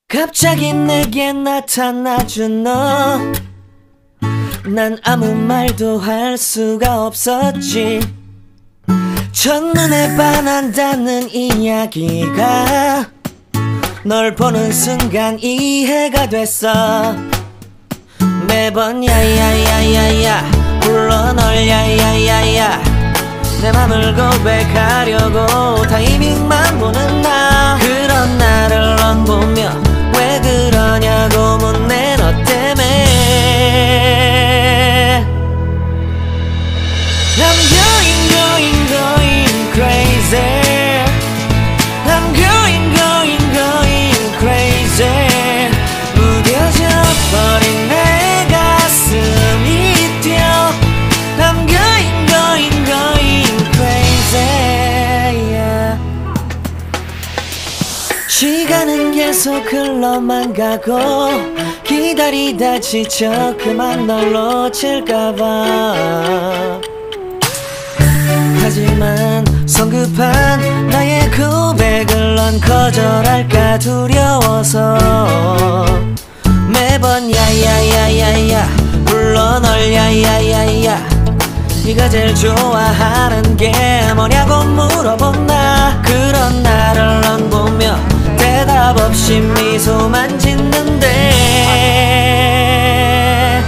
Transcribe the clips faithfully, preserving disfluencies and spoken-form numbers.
갑자기 내게 나타나준 너, 난 아무 말도 할 수가 없었지. 첫눈에 반한다는 이야기가 널 보는 순간 이해가 됐어. 매번 야야야야야 불러 널 야야야야, 내 맘을 고백하려고 타이밍만 보는 나. 그런 나를 넌 보며 왜 그러냐고 묻네. 너 때문에 I'm going going going crazy. I'm going going going crazy. 무뎌져 버린 내 가슴이 뛰어. I'm going going going crazy, yeah. 시간은 계속 흘러만 가고 기다리다 지쳐 그만 널 놓칠까봐. 하지만 성급한 나의 고백을 넌 거절할까 두려워서 매번 야야야야야 불러 널 야야야야. 네가 제일 좋아하는 게 뭐냐고 물어본 나. 그런 나를 넌 보며 대답 없이 미소만 짓는데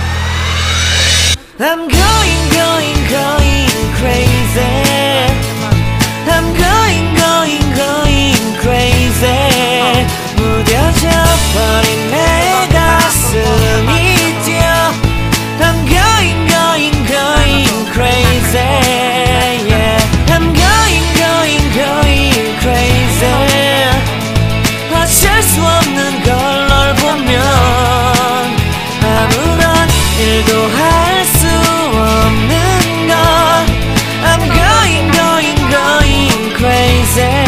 I'm going going going crazy. I'm going going going crazy. 무뎌져 버린 내 가슴이 뛰어. I'm going going going crazy, yeah. I'm going going going crazy. 어쩔 수 없는 걸 널 보면 아무런 일도 할 수 없는 걸. I'm going going going crazy.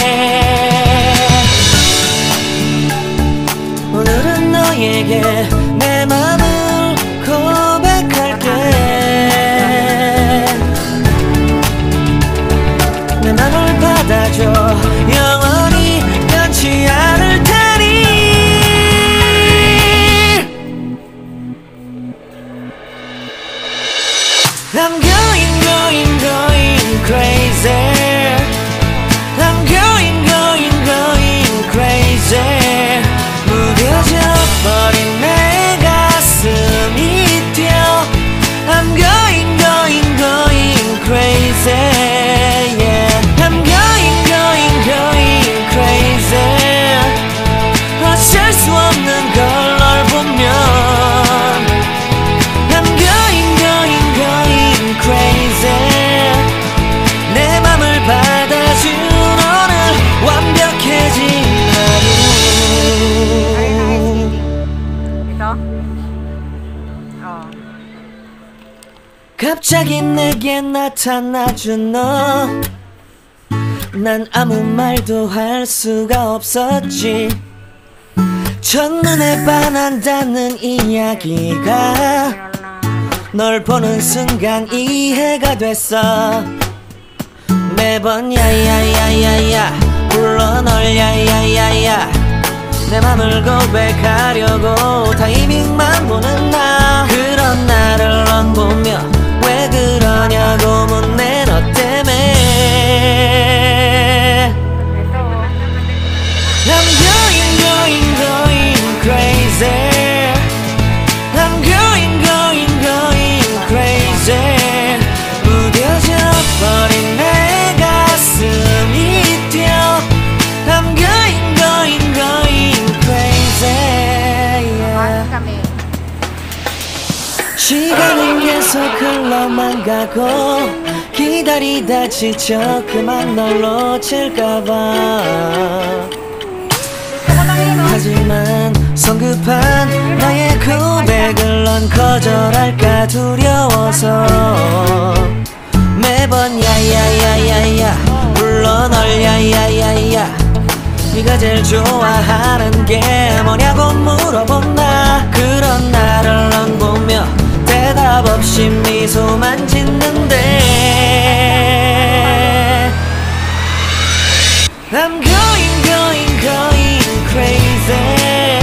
오늘은 너에게 내 맘을 고백할게. 내 맘을 받아줘. 영원히 변치 않을 테니. I'm going going going crazy. I'm going going going crazy. 무뎌져 버린 내 가슴이 뛰어. I'm going going going crazy, yeah. I'm going going going crazy. 어쩔 수 없는 걸 널 보면 I'm going going going crazy. 내 맘을 받아준 오늘 완벽해진 하루. 어. 갑자기 내게 나타나준 너, 난 아무 말도 할 수가 없었지. 첫눈에 반한다는 이야기가 널 보는 순간 이해가 됐어. 매번 야야야야야 불러 널 야야야야, 내 맘을 고백하려고 타이밍만 보는 나. 그런 나를 넌 보며 왜 그러냐고 묻네. 너 때문에 I'm going going going crazy. I'm going going going crazy. 무뎌져 버린 내 가슴이 뛰어. I'm going going going crazy, yeah. 시간은 계속 흘러만 가고 기다리다 지쳐 그만 널 놓칠까봐. 하지만 성급한 나의 고백을 넌 거절할까 두려워서 매번 야야야야야 불러 널 야야야야. 네가 제일 좋아하는 게 뭐냐고 물어본 나. 그런 나를 넌 보며 대답 없이 미소만 짓는데 I'm going going going crazy.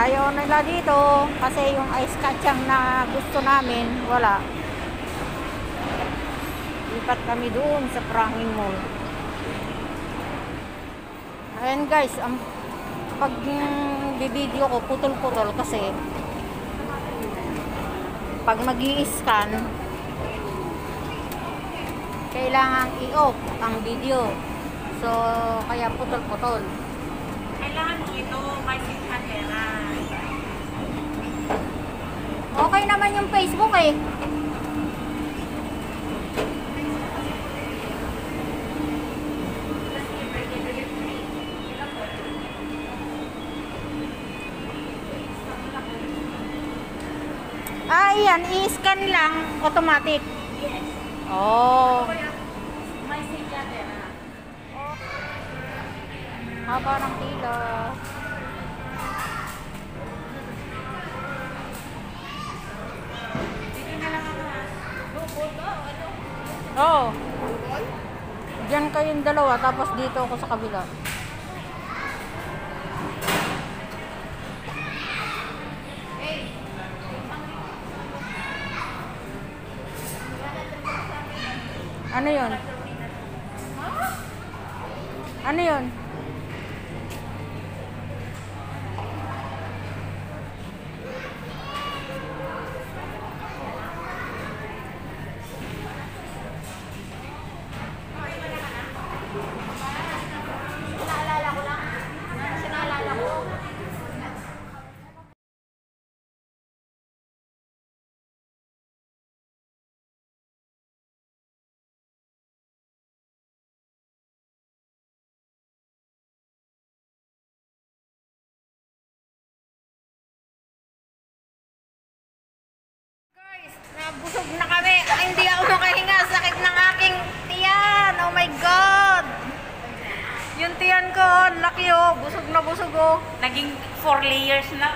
ayaw nila dito kasi yung ice kachang na gusto namin, wala. Lipat kami doon sa Pranging Mall. Ayan guys, ang pag mm, bibideo ko putol-putol kasi pag mag-i-scan kailangan i-off ang video. So, kaya putol-putol. Kailangan mo ito, may camera. Okay naman yung Facebook eh. Ah, yan. I-scan lang. Automatic. Yes. Oh. May camera. Haba ng pila. Dito na lang ako. Bukod ba? Ano? Oo. Diyan kayong dalawa, tapos dito ako sa kabila. Ano yun? Ano yun? Sinaalala ko lang. Sinaalala ko. Guys, nabusog na kami. Ay, hindi ako makahinga. Sakit ng aking tiyan. Oh my God. Yung tiyan ko, laki oh. Busog na busog oh. Naging four layers na.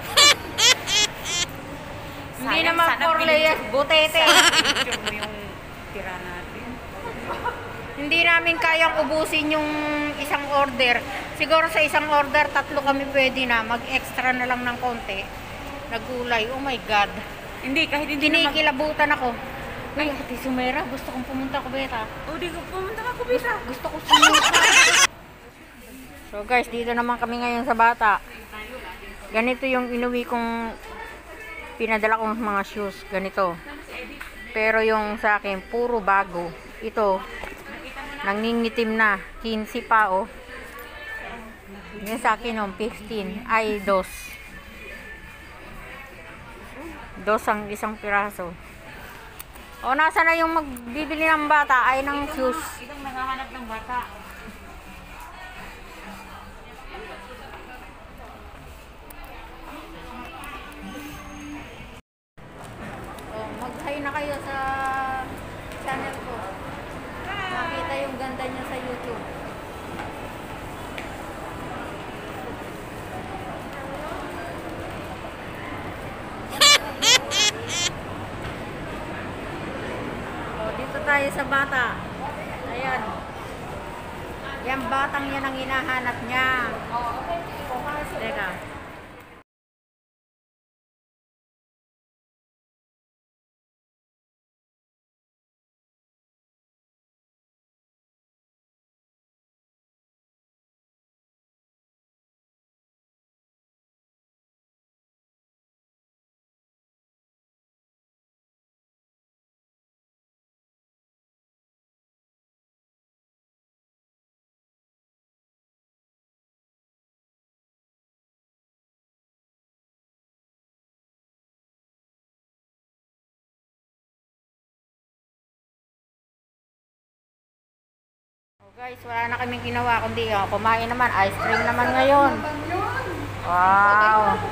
Hindi Sayang, naman sana four pinicture- layers. Butete. Sana pinicture mo yung tira natin. Hindi namin kayang ubusin yung isang order. Siguro sa isang order, tatlo kami pwede na. Mag-extra na lang ng konti. Nagulay. Oh my God. Hindi, kahit hindi na mag... Kinikilabutan ako. Uy, Ate Sumera, gusto kong pumunta ko beta. O, di ko pumunta ka kubita. Gusto ko pumunta. So guys, dito naman kami ngayon sa Bata. Ganito yung inuwi kong pinadala kong mga shoes. Ganito. Pero yung sa akin, puro bago. Ito, nangingitim na. quince pa oh. Yung sa akin oh, fifteen. Ay, dos. Dos ang isang piraso. O, nasa na yung magbibili ng bata ay ng shoes. Itong naghahanap ng bata. O, mag-hi na kayo sa channel ko. Makita yung ganda niya sa YouTube. O, dito tayo sa Bata. Ayan. Yan batang yan ang hinahanap niya. Teka. Guys, wala na kaming ginawa kundi oh, kumain naman, ice cream naman ngayon. Wow.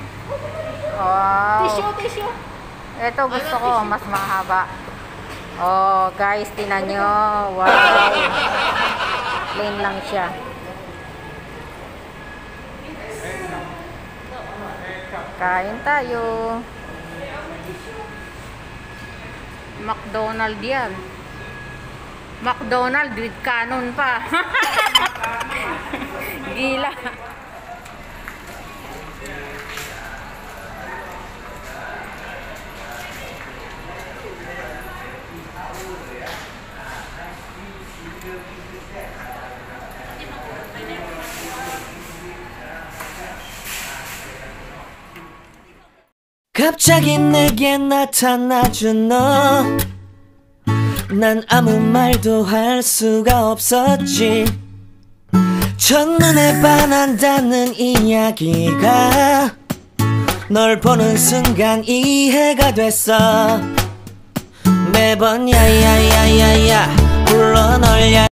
Wow. Tissue, tissue. Ito gusto ko, mas mahaba. Oh, guys, tinan nyo. Wow. Plain lang siya. Kain tayo. McDonald's yan. McDonald's with canon pa. Gila. 갑자기 내게 나타나준 너, 난 아무 말도 할 수가 없었지. 첫눈에 반한다는 이야기가 널 보는 순간 이해가 됐어. 매번 야야야야야 불러 널 야